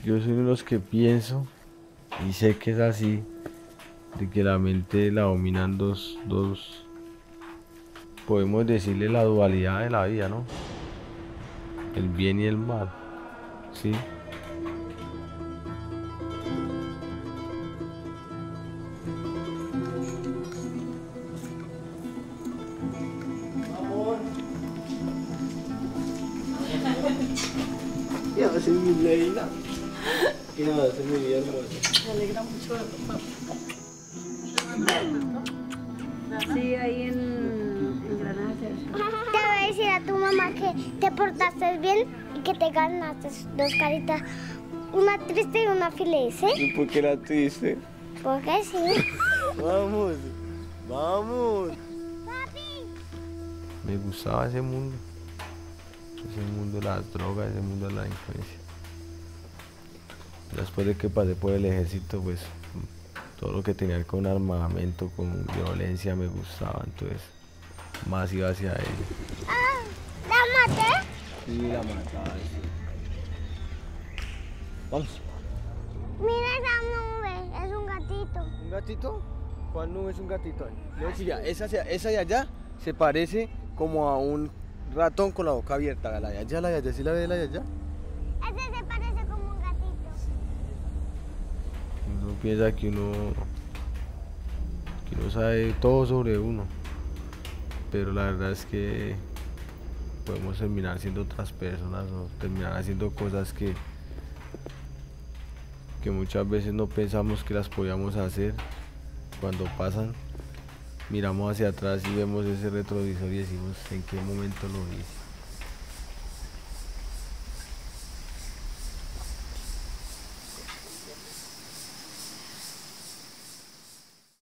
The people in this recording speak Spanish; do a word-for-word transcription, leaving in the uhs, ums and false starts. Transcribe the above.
yo soy uno de los que pienso, y sé que es así, de que la mente la dominan dos, dos, podemos decirle la dualidad de la vida, ¿no? El bien y el mal, ¿sí? ¿Qué hace mi Leila? ¿Qué hace mi hermosa? Me alegra mucho verlo, papá. Sí, ahí en, en Granada. Te voy a decir a tu mamá que te portaste bien y que te ganaste dos caritas. Una triste y una feliz, ¿eh? ¿Y por qué la triste? Porque sí. Vamos, vamos. Papi. Me gustaba ese mundo, ese mundo de las drogas, ese mundo de la delincuencia. Después de que pasé por el ejército, pues todo lo que tenía que ver con armamento, con violencia me gustaba, entonces más iba hacia ello. Ah, ¿la maté? Sí, la mataste. Vamos. Mira esa nube, es un gatito. ¿Un gatito? ¿Cuál nube es un gatito? No, sí, ya, esa, esa de allá se parece como a un ratón con la boca abierta. La de allá, la de allá, ¿sí la ve la de allá? Ese se parece como un gatito. Uno piensa que uno, que uno sabe todo sobre uno, pero la verdad es que podemos terminar siendo otras personas o terminar haciendo cosas que, que muchas veces no pensamos que las podíamos hacer. Cuando pasan, miramos hacia atrás y vemos ese retrovisor y decimos en qué momento lo hice.